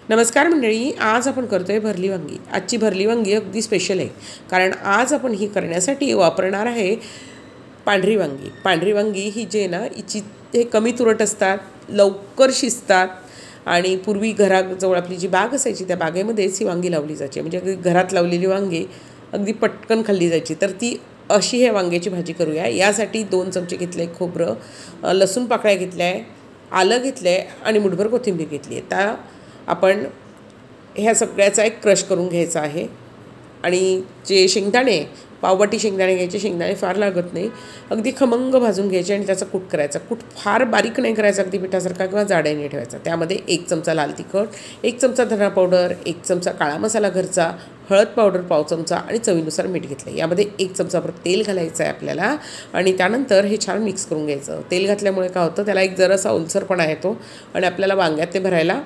नमस्कार मंडळी, आज आपण करतोय भरली वांगी। आजची भरली वांगी अगदी स्पेशल आहे, कारण आज आपण ही करण्यासाठी वापरणार आहे पांढरी वांगी। पांढरी वांगी ही जे ना हिची हे कमी तुरट असतात, लवकर शिजतात आणि पूर्वी घराजवळ आपली जी बाग असायची त्या बागेमध्येच ही वांगी लावली जायची, म्हणजे अगदी घरात लावलेली वांगी अगदी पटकन खाल्ली जायची। तर ती अशी हे वांग्याची भाजी करूया। यासाठी 2 चमचे घेतले खोबरं, लसूण पाकळ्या घेतल्या आहे, आलं घेतलं आहे आणि मुठभर कोथिंबीर घेतली आहे। त्या आपण ह्या सगळ्याचा एक क्रश करून घ्यायचा आहे। आणि जे शेंगदाणे, पाववाटी शेंगदाणे घ्यायचे, शेंगदाणे फार लागत नाही, अगदी खमंग भाजून घ्यायचे आणि त्याचा कूट करायचा। कूट फार बारीक नाही करायचा, अगदी पिठासारखा किंवा जाड्याने ठेवायचा। त्यामध्ये 1 चमचा लाल तिखट, 1 चमचा धना पावडर, 1 चमचा काळा मसाला घरचा, हळद पावडर पाव चमचा आणि चवीनुसार मीठ घेतलं। यामध्ये 1 चमचा तेल घालायचं आहे आपल्याला आणि त्यानंतर हे छान मिक्स करून घ्यायचं। तेल घातल्यामुळे काय होतं, त्याला एक जरासा ओलसरपणा येतो आणि आपल्याला वांग्यात ते भरायला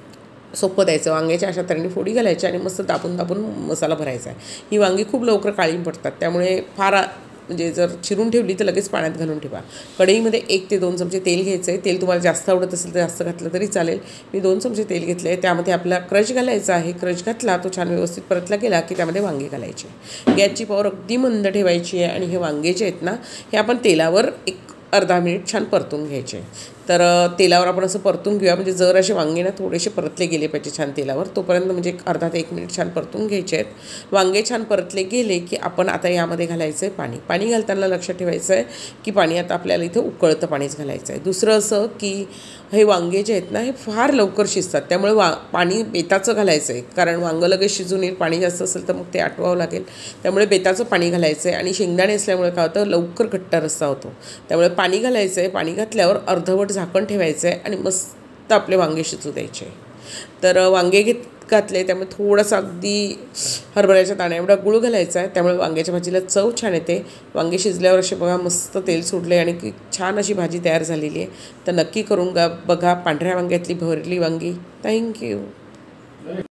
सोपं द्यायचं। वांग्याच्या अशा तऱ्हेने फोडी घालायची आणि मस्त दाबून दाबून मसाला भरायचा आहे। ही वांगी खूप लवकर काळी पडतात, त्यामुळे फार म्हणजे जर चिरून ठेवली तर लगेच पाण्यात घालून ठेवा। कढईमध्ये 1 ते 2 चमचे तेल घ्यायचं आहे। तेल तुम्हाला जास्त आवडत असेल तर जास्त घातलं तरी चालेल। मी 2 चमचे तेल घेतले आहे। त्यामध्ये आपला क्रश घालायचा आहे। क्रश घातला, तो छान व्यवस्थित परतला गेला की त्यामध्ये वांगे घालायचे। गॅसची पॉवर अगदी मंद ठेवायची आहे आणि हे वांगे जे आहेत ना, हे आपण तेलावर एक अर्धा मिनिट छान परतून घ्यायचे। तर तेलावर आपण असं परतून घेऊया, म्हणजे जर असे वांगे ना थोडेसे परतले गेले पाहिजे छान तेलावर, तोपर्यंत म्हणजे अर्धा ते 1 मिनिट छान परतून घ्यायचे आहेत। वांगे छान परतले गेले की आपण आता यामध्ये घालायचं आहे पाणी। पाणी घालताना लक्षात ठेवायचं आहे की पाणी आता आपल्याला इथं उकळतं पाणीच घालायचं आहे। दुसरं असं की हे वांगे जे आहेत ना, हे फार लवकर शिजतात, त्यामुळे पाणी बेताचं घालायचं आहे, कारण वांगं लगेच शिजून येईल। पाणी जास्त असेल तर मग ते आटवावं लागेल, त्यामुळे बेताचं पाणी घालायचं आहे। आणि शेंगदाणे असल्यामुळे काय होतं, लवकर घट्ट रस्सा होतो, त्यामुळे पाणी घालायचं आहे। पाणी घातल्यावर अर्धवट झाकण ठेवायचं आहे आणि मस्त आपले वांगे शिजू द्यायचे। तर वांगे घातले, त्यामुळे थोडासा अगदी हरभऱ्याच्या दाण्या एवढा गूळ घालायचा आहे, त्यामुळे वांग्याच्या भाजीला चव छान येते। वांगे शिजल्यावर असे बघा मस्त तेल सुटले आणि छान अशी भाजी तयार झालेली आहे। तर नक्की करून बघा पांढऱ्या वांग्यातली भरली वांगी। थँक्यू।